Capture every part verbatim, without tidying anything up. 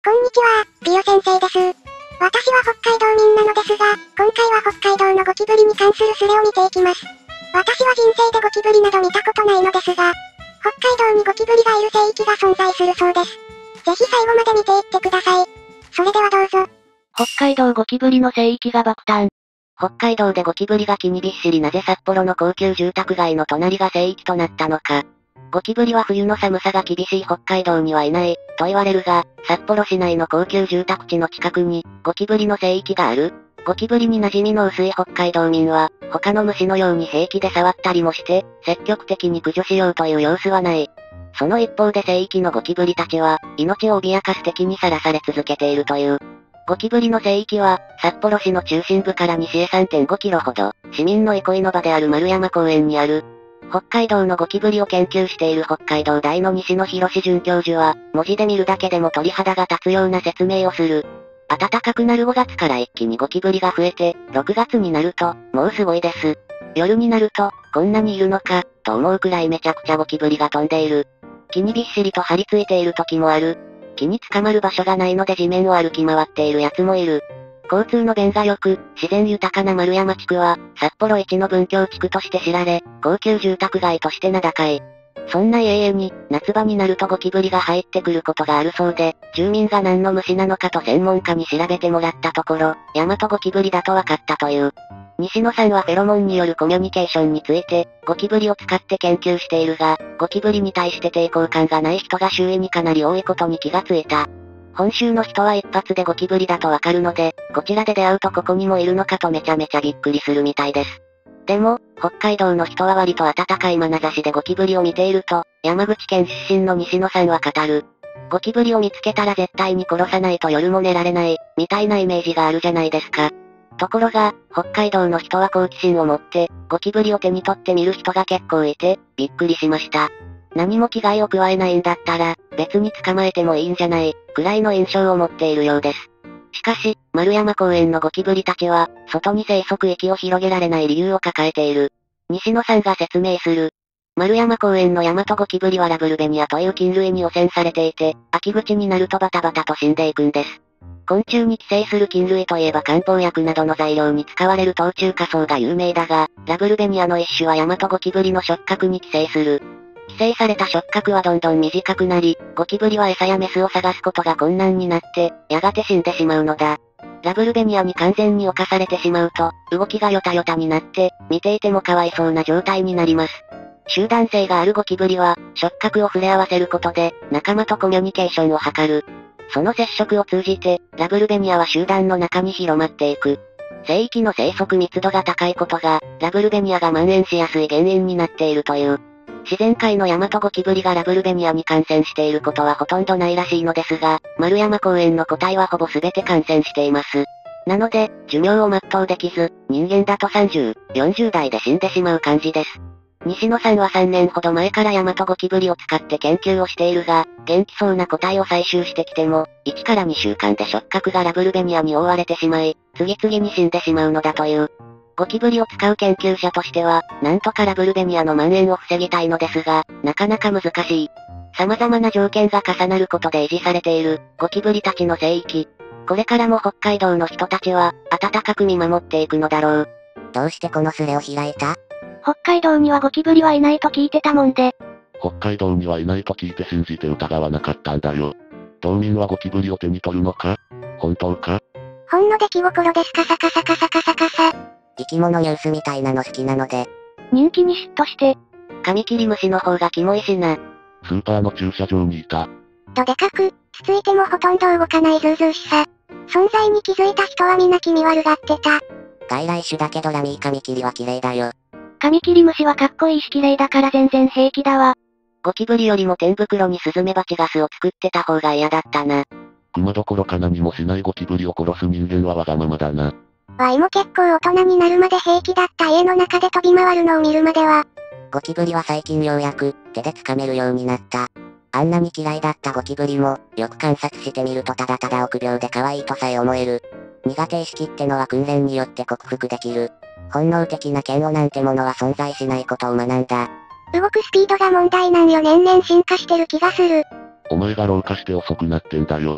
こんにちは、ピヨ先生です。私は北海道民なのですが、今回は北海道のゴキブリに関するスレを見ていきます。私は人生でゴキブリなど見たことないのですが、北海道にゴキブリがいる聖域が存在するそうです。ぜひ最後まで見ていってください。それではどうぞ。 北海道ゴキブリの聖域が爆誕。北海道でゴキブリが木にびっしり、なぜ札幌の高級住宅街の隣が聖域となったのか。ゴキブリは冬の寒さが厳しい北海道にはいない、と言われるが、札幌市内の高級住宅地の近くに、ゴキブリの聖域がある。ゴキブリに馴染みの薄い北海道民は、他の虫のように平気で触ったりもして、積極的に駆除しようという様子はない。その一方で聖域のゴキブリたちは、命を脅かす敵にさらされ続けているという。ゴキブリの聖域は、札幌市の中心部から西へ さんてんごキロほど、市民の憩いの場である丸山公園にある。北海道のゴキブリを研究している北海道大の西野博准教授は、文字で見るだけでも鳥肌が立つような説明をする。暖かくなるごがつから一気にゴキブリが増えて、ろくがつになると、もうすごいです。夜になると、こんなにいるのか、と思うくらいめちゃくちゃゴキブリが飛んでいる。木にびっしりと張り付いている時もある。木に捕まる場所がないので地面を歩き回っている奴もいる。交通の便が良く、自然豊かな丸山地区は、札幌一の文教地区として知られ、高級住宅街として名高い。そんな家々に、夏場になるとゴキブリが入ってくることがあるそうで、住民が何の虫なのかと専門家に調べてもらったところ、ヤマトゴキブリだと分かったという。西野さんはフェロモンによるコミュニケーションについて、ゴキブリを使って研究しているが、ゴキブリに対して抵抗感がない人が周囲にかなり多いことに気がついた。本州の人は一発でゴキブリだとわかるので、こちらで出会うとここにもいるのかとめちゃめちゃびっくりするみたいです。でも、北海道の人は割と温かい眼差しでゴキブリを見ていると、山口県出身の西野さんは語る。ゴキブリを見つけたら絶対に殺さないと夜も寝られない、みたいなイメージがあるじゃないですか。ところが、北海道の人は好奇心を持って、ゴキブリを手に取って見る人が結構いて、びっくりしました。何も危害を加えないんだったら、別に捕まえてもいいんじゃない、くらいの印象を持っているようです。しかし、丸山公園のゴキブリたちは、外に生息域を広げられない理由を抱えている。西野さんが説明する。丸山公園のヤマトゴキブリはラブルベニアという菌類に汚染されていて、秋口になるとバタバタと死んでいくんです。昆虫に寄生する菌類といえば漢方薬などの材料に使われる冬虫夏草が有名だが、ラブルベニアの一種はヤマトゴキブリの触覚に寄生する。寄生された触覚はどんどん短くなり、ゴキブリは餌やメスを探すことが困難になって、やがて死んでしまうのだ。ラブルベニアに完全に侵されてしまうと、動きがヨタヨタになって、見ていてもかわいそうな状態になります。集団性があるゴキブリは、触覚を触れ合わせることで、仲間とコミュニケーションを図る。その接触を通じて、ラブルベニアは集団の中に広まっていく。聖域の生息密度が高いことが、ラブルベニアが蔓延しやすい原因になっているという。自然界のヤマトゴキブリがラブルベニアに感染していることはほとんどないらしいのですが、丸山公園の個体はほぼ全て感染しています。なので、寿命を全うできず、人間だとさんじゅう、よんじゅう代で死んでしまう感じです。西野さんはさんねんほど前からヤマトゴキブリを使って研究をしているが、元気そうな個体を採集してきても、いちからにしゅうかんで触覚がラブルベニアに覆われてしまい、次々に死んでしまうのだという。ゴキブリを使う研究者としては、なんとかラブルベニアの蔓延を防ぎたいのですが、なかなか難しい。様々な条件が重なることで維持されている、ゴキブリたちの聖域。これからも北海道の人たちは、温かく見守っていくのだろう。 どうしてこのスレを開いた？ 北海道にはゴキブリはいないと聞いてたもんで。 北海道にはいないと聞いて信じて疑わなかったんだよ。道民はゴキブリを手に取るのか？本当か？ ほんの出来心ですカサカサカサカサカサ。 生き物ニュースみたいなの好きなので。 人気に嫉妬して。 カミキリムシの方がキモいしな。 スーパーの駐車場にいた。 どでかく、つついてもほとんど動かないズうずうしさ。存在に気づいた人は皆気味悪がってた。 外来種だけどラミーカミキリは綺麗だよ。 カミキリムシはかっこいいし綺麗だから全然平気だわ。ゴキブリよりも天袋にスズメバチガスを作ってた方が嫌だったな。 クマどころか何もしないゴキブリを殺す人間はわがままだな。 ワイも結構大人になるまで平気だった家の中で飛び回るのを見るまでは。 ゴキブリは最近ようやく、手で掴めるようになった。あんなに嫌いだったゴキブリも、よく観察してみるとただただ臆病で可愛いとさえ思える。苦手意識ってのは訓練によって克服できる。本能的な嫌悪なんてものは存在しないことを学んだ。 動くスピードが問題なんよ。年々進化してる気がする。 お前が老化して遅くなってんだよ。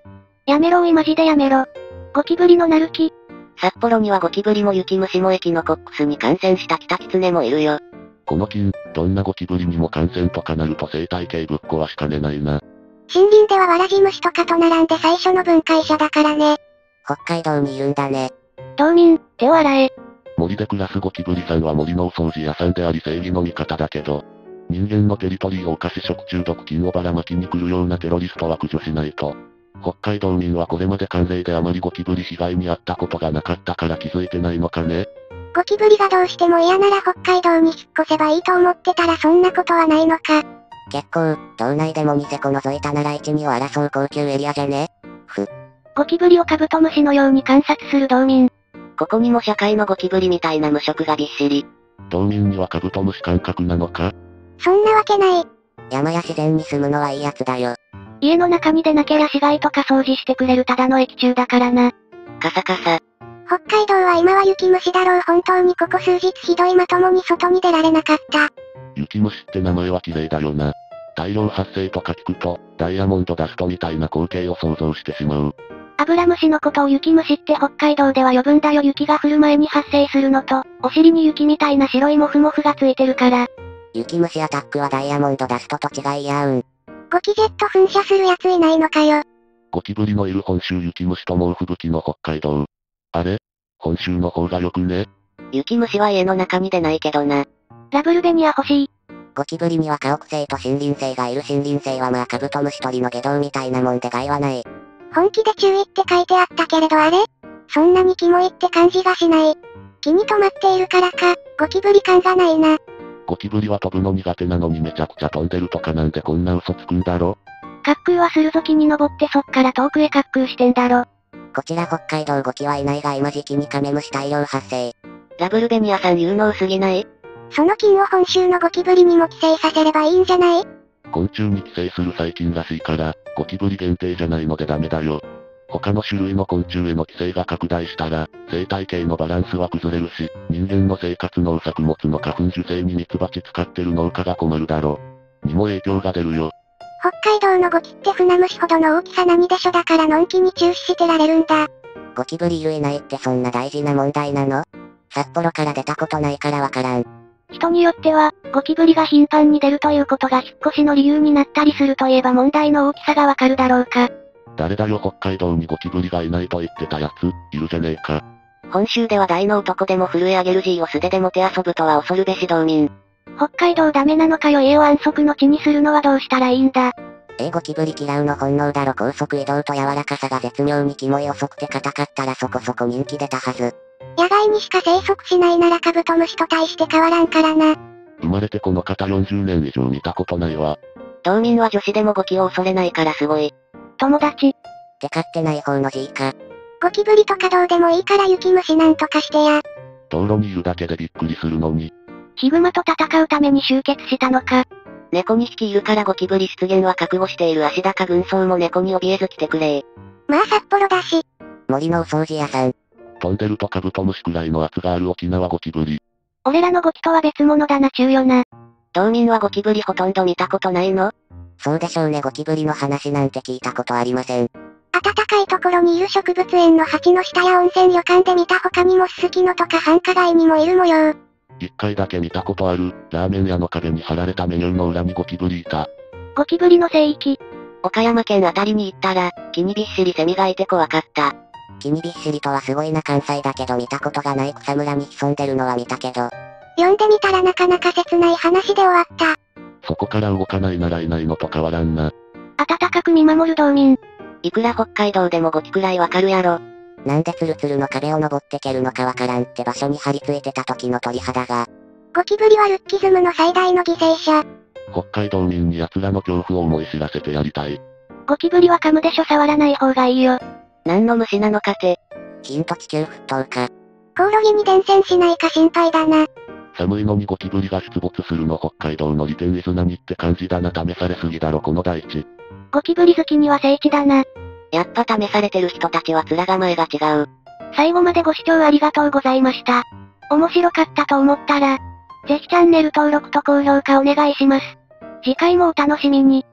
やめろおいマジでやめろ。ゴキブリのなる木。 札幌にはゴキブリも雪虫もエキノコックスに感染したキタキツネもいるよ。 この菌、どんなゴキブリにも感染とかなると生態系ぶっ壊しかねないな。 森林ではワラジムシとかと並んで最初の分解者だからね。 北海道にいるんだね。 道民、手を洗え。 森で暮らすゴキブリさんは森のお掃除屋さんであり正義の味方だけど、人間のテリトリーを犯し食中毒菌をばらまきに来るようなテロリストは駆除しないと。北海道民はこれまで慣例であまりゴキブリ被害に遭ったことがなかったから気づいてないのかね。 ゴキブリがどうしても嫌なら北海道に引っ越せばいいと思ってたらそんなことはないのか。 結構、道内でもニセコ除いたなら一、二を争う高級エリアじゃね？ふ。 ゴキブリをカブトムシのように観察する道民。 ここにも社会のゴキブリみたいな無色がびっしり。 道民にはカブトムシ感覚なのか？ そんなわけない。 山や自然に住むのはいいやつだよ。 家の中に出なけりゃ死骸とか掃除してくれるただの液中だからな。 カサカサ。 北海道は今は雪虫だろう。本当にここ数日ひどい。まともに外に出られなかった。 雪虫って名前は綺麗だよな。大量発生とか聞くと、ダイヤモンドダストみたいな光景を想像してしまう。 アブラムシのことを雪虫って北海道では呼ぶんだよ。雪が降る前に発生するのと、お尻に雪みたいな白いモフモフがついてるから。 雪虫アタックはダイヤモンドダストと違いやうん。 ゴキジェット噴射するやついないのかよ。 ゴキブリのいる本州雪虫と猛吹雪の北海道。あれ？本州の方がよくね？ 雪虫は家の中に出ないけどな。 ラブルベニア欲しい。 ゴキブリには家屋性と森林性がいる。森林性はまあカブトムシ取りの下道みたいなもんで害はない。 本気で注意って書いてあったけれどあれ？そんなにキモいって感じがしない。木に止まっているからか、ゴキブリ感がないな。 ゴキブリは飛ぶの苦手なのにめちゃくちゃ飛んでるとかなんでこんな嘘つくんだろ？ 滑空はするぞ。木に登ってそっから遠くへ滑空してんだろ。 こちら北海道ゴキはいないが今時期にカメムシ大量発生。 ラブルベニアさん有能すぎない？ その菌を本州のゴキブリにも寄生させればいいんじゃない？ 昆虫に寄生する細菌らしいから、ゴキブリ限定じゃないのでダメだよ。他の種類の昆虫への寄生が拡大したら、生態系のバランスは崩れるし、人間の生活農作物の花粉受精にミツバチ使ってる農家が困るだろ。にも影響が出るよ。 北海道のゴキって船虫ほどの大きさ何でしょだからのんきに注視してられるんだ。 ゴキブリいるいないってそんな大事な問題なの？札幌から出たことないからわからん。 人によっては、ゴキブリが頻繁に出るということが引っ越しの理由になったりするといえば問題の大きさがわかるだろうか。 誰だよ北海道にゴキブリがいないと言ってたやつ、いるじゃねえか。 本州では大の男でも震え上げる G を素手でもて遊ぶとは恐るべし道民。 北海道ダメなのかよ。家を安息の地にするのはどうしたらいいんだ。 えー、ゴキブリ嫌うの本能だろ。高速移動と柔らかさが絶妙にキモい。遅くて硬かったらそこそこ人気出たはず。 野外にしか生息しないならカブトムシと大して変わらんからな。 生まれてこの方よんじゅうねん以上見たことないわ。 道民は女子でもゴキを恐れないからすごい。 友達。 てかってない方の G か。 ゴキブリとかどうでもいいから雪虫なんとかしてや。 道路にいるだけでびっくりするのに。 ヒグマと戦うために集結したのか。 猫にひきいるからゴキブリ出現は覚悟している。足高軍曹も猫に怯えず来てくれ。 まあ札幌だし。 森のお掃除屋さん。 飛んでるとカブトムシくらいの圧がある沖縄ゴキブリ。 俺らのゴキとは別物だな。中よな。 道民はゴキブリほとんど見たことないの？ そうでしょうね。ゴキブリの話なんて聞いたことありません。 暖かいところにいる植物園の鉢の下や温泉旅館で見た他にもススキノとか繁華街にもいる模様。 一回だけ見たことある、ラーメン屋の壁に貼られたメニューの裏にゴキブリいた。 ゴキブリの聖域。 岡山県あたりに行ったら、木にびっしりセミがいて怖かった。 木にびっしりとはすごいな。関西だけど見たことがない。草むらに潜んでるのは見たけど。 読んでみたらなかなか切ない話で終わった。 そこから動かないならいないのと変わらんな。 温かく見守る道民。 いくら北海道でもゴキくらいわかるやろ。 なんでツルツルの壁を登って蹴るのかわからんって場所に張り付いてた時の鳥肌が。 ゴキブリはルッキズムの最大の犠牲者。 北海道民に奴らの恐怖を思い知らせてやりたい。 ゴキブリは噛むでしょ。触らない方がいいよ。 何の虫なのかて。 ヒント地球沸騰か。 コオロギに伝染しないか心配だな。 寒いのにゴキブリが出没するの北海道の利点イズ何って感じだな。試されすぎだろこの大地。 ゴキブリ好きには聖地だな。 やっぱ試されてる人たちは面構えが違う。 最後までご視聴ありがとうございました。面白かったと思ったら、ぜひチャンネル登録と高評価お願いします。次回もお楽しみに。